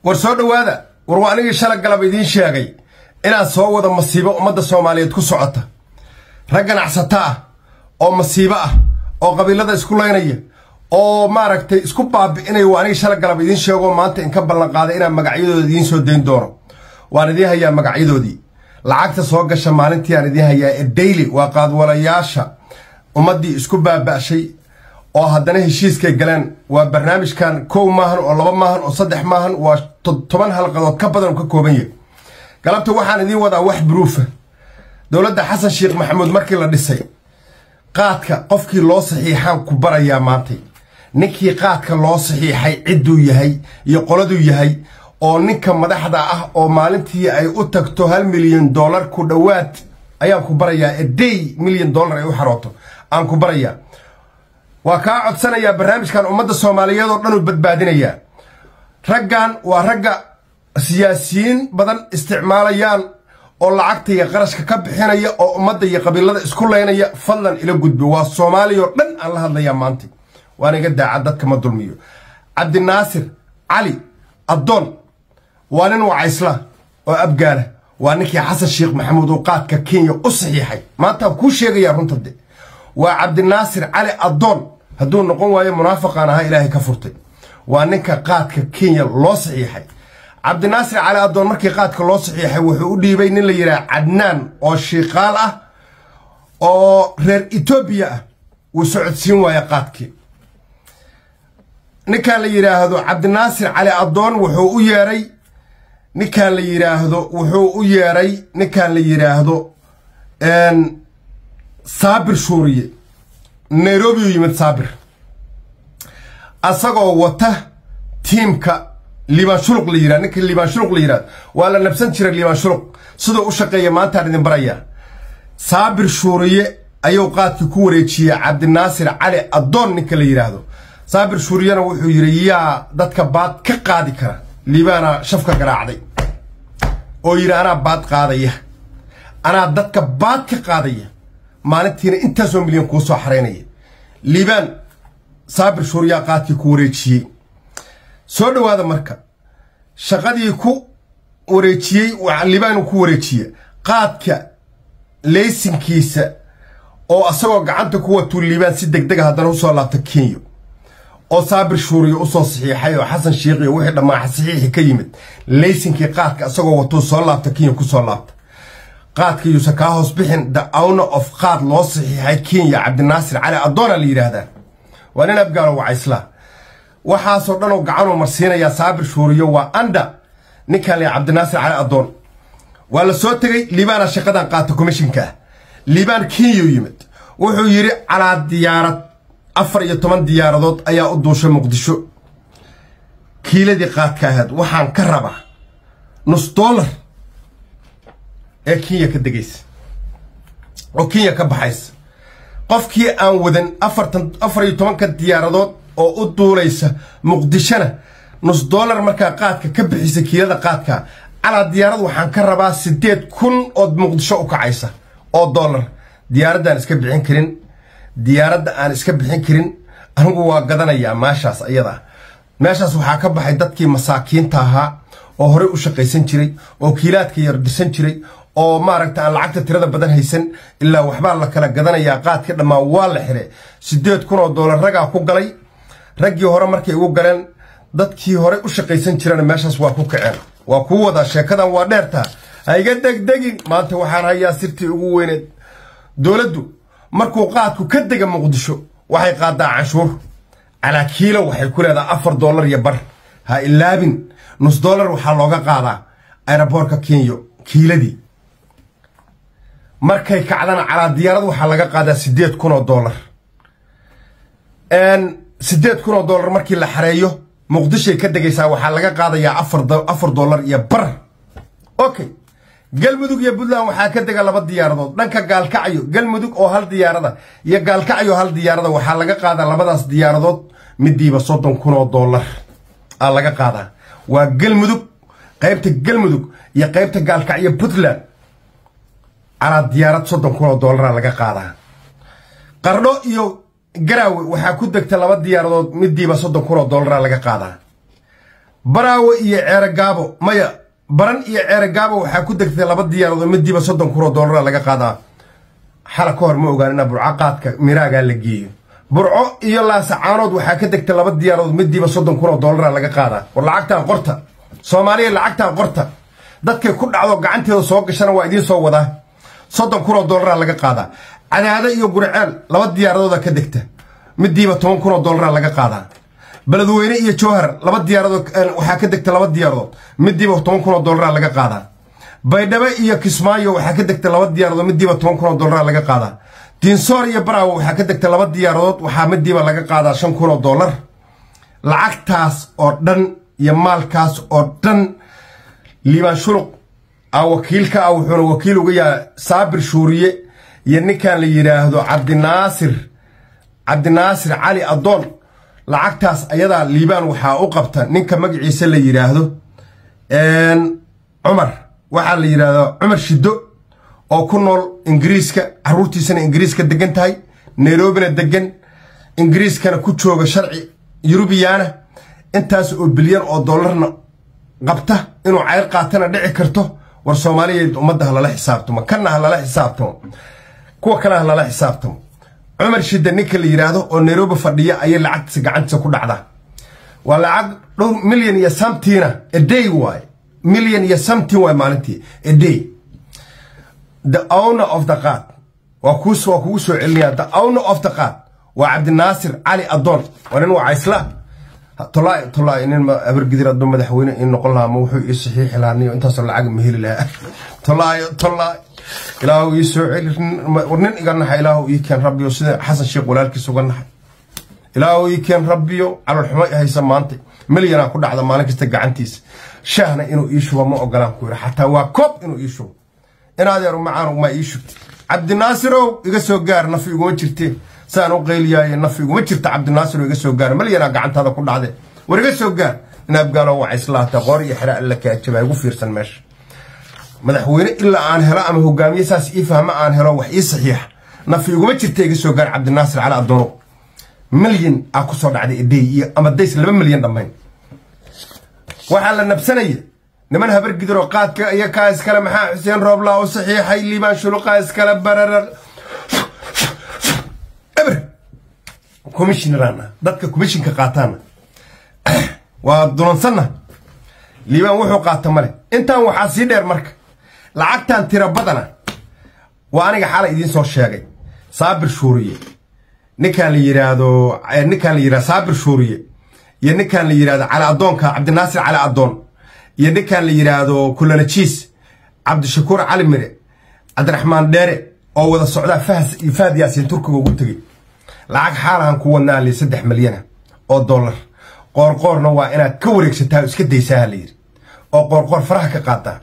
ورسول هذا ورواني شلق قلب يدين شاقي إنا صوّد مصيبة ومدى الصومالية تكسو عطا رقنا عصتاه أو مصيبة أو قبيلة اسكولينية أو ماركتي اسكو باب إنا يواني شلق قلب يدين شاقو ما أنت إنكبر لقادة إنا مقعيدو دين سو دين دورو وانا دي هيا مقعيدو دي لعاقت سوق الشمالنتي أنا دي هيا الديلي وقاد ولا ياشا ومدي اسكو باب شيء oo haddana heshiiska galeen waa barnaamijkan koow maahan oo laba maahan oo saddex maahan waa 10 halqadood ka badan ka kooban yahay galabta waxaan idin wadaa wax proof dawladda Xasan Sheekh Maxamuud markii la dhisay qaadka qofkii loo saxiixan ku baraya maantay ninkii qaadka loo saxiixay ciduu yahay iyo qoladuu yahay oo ninka madaxda ah oo maalintii ay u tagto $1 milyan ku dhawaad ayaan ku barayaa a day $1 milyan ay u xarooto aan ku barayaa وكا عدسنا يا برنامج كان أمد الصومالية ضرنوا بدبادينيا رجعن ورجع سياسيين بدن استعماليان أو العقد يقرش ككب حين يا أو أمد يقبل إسكولين يا فضلا إلى جد والصومالي من الله هذا يا مانتي وأنا قد عدد كما ظلميو عبد الناصر علي الدون وأنا وعيسلا وأبجاله وأنك يا حسن الشيخ محمود وقات ككينيا أصحيحي ما تبكو شيء يا رنتدي وعبد الناصر علي الدون هدون نقوم ويا منافق أنا هاي إلهي كفرتي وأنك قاتك كينيا الله صحيحي عبد الناصر علي الدون مركي قاتك الله صحيحي وحودي بين اللي يرى عدنان أو شيقالة أو رير إثيوبيا وسعود سين ويا قاتك نكال اللي يرى هذا عبد الناصر علي الدون وحو يري نكال اللي يرى هذا وحو يري نكال اللي يرى هذا ان صابر شوري نيروبي يمد صابر أساقو وته تيمكا لما شلق ليرا نك لما شلق ليرا ولا نفسن شرق لما شلق صدق وشقية ما تعرضين برايا صابر شوري أيوقات كوريتشي عبد الناصر علي الدون نك ليرا هذا صابر شوري أنا وحيريا دتك بعد كقاضي كرا لبانا شفكة قراعدي أو يرى أنا بعد قاضية أنا دتك بعد كقاضية مالتين انت سو مليون كوسو حرينيه ليبان صابر شوريا قاتي كوريتشي سو دواده marka shaqadii ku wareejiyay waa liibaan ku wareejiyay qaadka leysinkiisa oo asagoo gacanta ku wato liibaan si degdeg ah haddana u soo laabta Kenya oo صابر شوريا u soo saxiixay oo Xasan Sheekh iyo wixii dhamaa saxiixi ka yimid leysinkii qaadka asagoo wato soo laabta Kenya ku soo laabta قادك يسكاهوس بحن the owner of قاد لوصحي هاي كينيا عبد الناصر على الدونة اللي يراهدان وانا نبقى له وعيسلا وحاصر لنا وقعانوا مرسينا يا صابر شوريو واندا نكال يا عبد الناصر على الدون ولا سوتري ليبان الشقدان قادة كوميشنكا ليبان كينيو يمد وحو يري على الديارة أفر يتمن ديارة دوت ايا قدوش مقدشو كيلة دي قادك هاد وحان كربا $1 كينيا كدقيس أو كينيا كبحيس قف كي أن وذن أفر يتوان كديارات أو أدوليس مقدشنا $1 مركا قادك كبحيس كيلا قادك على الديارات وحان كربا 6 كن أو مقدشة أو كعيسة أو $1 ديارات دان اسكبحين كرين ديارات دان اسكبحين كرين أنقوا قدنا يا ماشاس أيضا ماشاس وحا كبحي دادكي مساكين تاها أو هوري وشقيسن جري أو كيلاتك يردسن جري oo maaragta aan lacagta tirada badan haysan ilaa waxba la kala gadanaya qaadka dhamaa waa la xiray $8,000 raga ku galay ragii hore markay ugu galeen dadkii hore u shaqaysan jireen meeshaas waa ku kaceen waa ku wada sheekadan waa dheerta ayga degdegin maanta waxaan hayaa sirtii ugu weyneed dawladdu markuu qaadku ka dega Muqdisho waxay qaadaa canshuur ala kiilo waxay ku leedahay $4 iyo bar ha ilaabin $1 waxa looga qaadaa airportka Kenya kiiladii markay kacdana ala diyaarad waxa laga qaadaa $8,000 $8,000 markii la xareeyo Muqdisho ka dagaysaa waxa laga qaadayaa $4 iyo bar okay galmudug iyo Puntland waxa ka daga laba diyaaradood dhanka gaalkacyo galmudug oo hal diyaarada iyo gaalkacyo hal diyaarada waxa laga qaadaa labadaas diyaaradood midiiba $30,000 laga qaadaa waa galmudug qaybta galmudug iyo qaybta gaalkacyo Puntland على الديارات $30,000 لقى قاعدة قرنو إيو قراوي وحاكود دك تلابات ديارات مدي $30,000 لقى قاعدة براو إيه عرقابو مايا بران إيه عرقابو وحاكو دكتي لابد ديارو مدي بصدن كرو دولار لغا قادا حالكو هرمو قالنا برعاقات ميراغا لغيو برعو إيه الله سعانود وحاكو دكتي لابد ديارو مدي بصدن كرو دولار لغا قادا واللعاقتان قرطة سوماليا لعاقتان قرطة dadkay ku dhacdo gacanteeda soo gashana waa idin soo wada 30 kun oo dollar laga qaada cadaada iyo gurceel laba diyaaradooda ka degta midiiba 10 kun oo dollar laga qaada baladweyne iyo jowhar laba diyaaradood waxa ka degta laba diyaaradood midiiba 10 kun oo dollar laga qaada baydhabo iyo kismaayo waxa ka degta laba diyaaradood midiiba 10 kun oo dollar laga qaada diinsoor iyo baraawo waxa ka degta laba diyaaradood waxa midiiba laga qaada 5 kun oo dollar lacagtaas oo dhan iyo maalkaas oo dhan liibaan shuluq أو وكيلك أو حنا وكيل ويا صابر شورية يعني كان اللي يراهدو عبد الناصر علي أضون لعكتاس أيضا ليبان وحا أقبتا نينك مقعيس اللي يراهدو عمر وحا اللي يراهدو عمر شدو أو كنول إنجريسكا عرورتي سنة إنجريسكا دقن تاي نيروبنا دقن إنجريسكا كوتشوغا شرعي يوروبيانا انتاس بليون أو دولارنا قبته إنو عير قاتنا دعي كرتو والصومالية أمدها للا حسابتهم كنها للا حسابتهم كوا كنها للا حسابتهم عمر شدة نيك اللي يرادو أو نيروبي فردية أي لعقد سقعنت كل عدا واللعقد مليون يسامتينا الدي واي مليون يسامتي واي مالتي الدي the owner of the God وكوسو عليا the owner of the God وعبد الناصر علي أضون وننو عيسلا طلع إن أبر قدر الدم مدحوينه إنه قلنا موحو يصحيح لاني وأنت صار العقل مهيل لها طلع إلهو يسوع ورنين قلنا إلهو يكن ربي وسيد حسن شيخ ولالك سوقنا إلهو يكن ربي على الحماية هي سمانتي ملينا كل عذا مالك استقعنتيس شاهنا إنه يشوى ما أقلام كوير حتى واكوب إنه يشوى إن هذا رمعان وما يشوى عبد الناصر يقصو قار نفي وجرتي سانو قيليا نفي وجرت عبد الناصر يقصو قار ملينا قعنت هذا كل عذا ورقصو قار إن أبقى له عيسلاه تغور يحرق لك أتشبه يقفير سنماش مدحوينه إلا أن هراء هو قام يساس يفهم أن هراء وحي صحيح نفي وجرت يقصو قار عبد الناصر على الضرو مليون أكو صار عدي إدي أما ديس 2 مليون ضمين وحال نبسنية نمنها برقدر وقات يا كاس كلام حسين روبلا وصحيح اللي ما شلو قاس كلام برر ابر كوميشن رانا دتك كوميشن كقاتانا ودون سنه ليبان وحو قاتا مله انت waxaa si dheer marka lacagtan tira badana waa aniga xalay idin soo sheegay saabir shuuriye ninkan la yiraahdo saabir shuuriye iyo ninkan la yiraahdo cala adoonka Cabdi Naasir cala adoon iyo ninkan la yiraahdo kulanajiis Cabdi Shakuur Cali Mire Cabdiraxmaan Dheere oo wada socda Faad Yaasin Turkiga ugu tagay lacag xaalahan ku wadnaa li 3 milyan oo dollar qorqorna waa inaad ka wareegsataa iska daysaa la yiri oo qorqor faraha ka qaata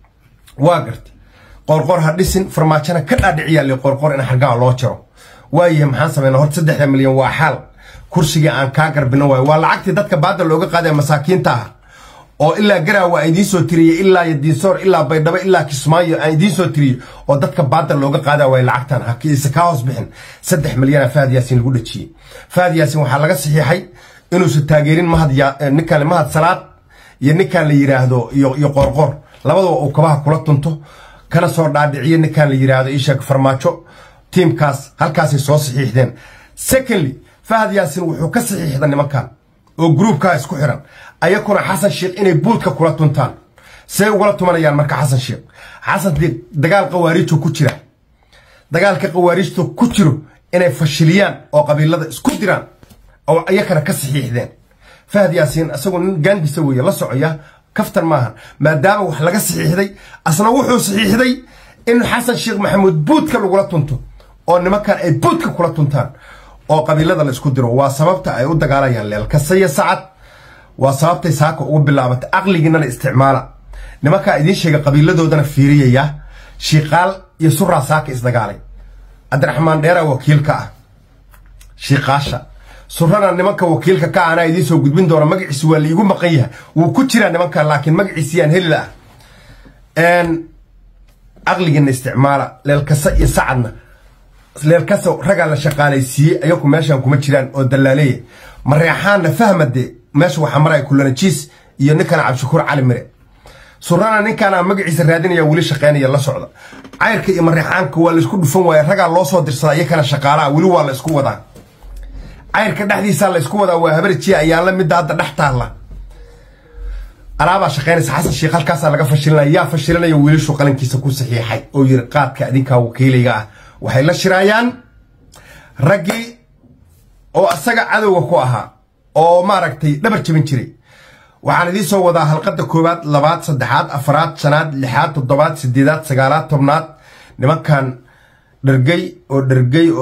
waa gartay qorqor ha dhisin farmaajana ka dhaadhiciya li qorqor in xargaa loo jiro waaye maxaan sameeynaa hor 3 milyan waa xal kursiga aan ka garbino waa lacagtii dadka baada looga qaaday masaakiinta oo ilaa garaawa ay idin soo tiriyay ilaa yadiinsoor ilaa baydhabo ilaa kismaayo ay idin soo tiriyay oo dadka baada looga qaaday way lacagtan hakiisa ka hoos bixin 3 milyan Faad Yaasin lagu dhajiyay Faad Yaasin waxa laga saxiixay inuu si taageerin ninkan mahad salaad iyo ninkan la yiraahdo iyo qorqor labadaba oo kabaha kula tunto kana soo dhaadhiciye ninkan la yiraahdo isha farmaajo teamkaas halkaas ay soo saxiixdeen secondly Faad Yaasin wuxuu ka saxiixday nimankan oo groupka isku xiran ayakuna Xasan Sheekh inay buudka kula tuntaan say uga tumanayaan marka Xasan Sheekh dagaal qawaariij ku jira dagaalka qawaariijtu ku jiro inay fashiliyaan oo qabiilada isku diraan oo ayakana ka saxiixdeen Faad Yaasin asagoo gaandiisa weeye la socaya kaftan maahan maadaama wax laga saxiixday asna wuxuu saxiixday in Xasan Sheekh Maxamuud buudka lagu tunto oo nimankan ay buudka kula tuntaan oo qabiilada la isku diro waa sababta ay u dagaalayaan leelka sayid sacad waa sababtay saaka ugu bilaabatay aqligiina la isticmaala nimanka idin sheega qabiiladoodana fiiriyaya shiiqaal iyo surra saaka isdagaalay Cabdiraxmaan Dheere wakiilka ah shiiqaasha surrana nimanka wakiilka ka ana idin soo gudbin doona magaciisa waa liigu maqan yahay wuu ku jira nimanka laakiin magaciisa aan heli lahaa aqligiina isticmaala leelka sayid sacadna leelkaso raga la shaqaalaysiiyay ayagu meeshan kuma jiraan oo dalaaleeyay mareexaana fahmade meesha waxa maray kulanajiis iyo ninkan Cabdishakuur Cali Mire surana ninkan magaciisa raadinaya wali shaqeynaya la socda cayrka iyo marixaanka waa la isku dhufan waaya raga loo soo dirsaday kana shaqaalaha wali waa la isku wadaa cayrka dhaxdiisa la isku wadaa waa habartii ayaa la mid hadda dhaxtaala alaaba shaqeynaysa xasan sheekh halkaas laga fashilinaya fashilinaya wiilashu qalankiisa ku saxiixay oo yiri qaadka adinka wakiiliga ah waxay la shiraayaan ragii oo asaga cadowga ku ahaa oo maaragtay dhabar jabin jiray waxaan idin soo wadaa halqada koobaad labaad saddexaad afraad shanaad lixaad toddobaad sideedaad sagaalaad tobnaad nimankan dhargay oo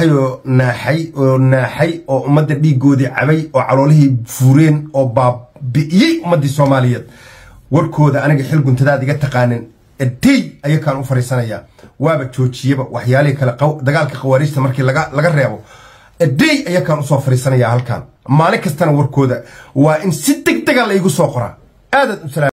naaxay oo ummadda dhiigoodii cabay oo caloolihii fuureen oo baabi'iyey ummadii Soomaaliyeed warkooda aniga xil guntadaad iga taqaanin eday ayakaan u fariisanaya waaba joojiyaba waxyaalihii kale dagaalka qawaariista markii laga reebo eday ayakaan u soo fariisanaya halkan maalin kastana warkooda waa in si degdeg ah la igu soo qoraa aad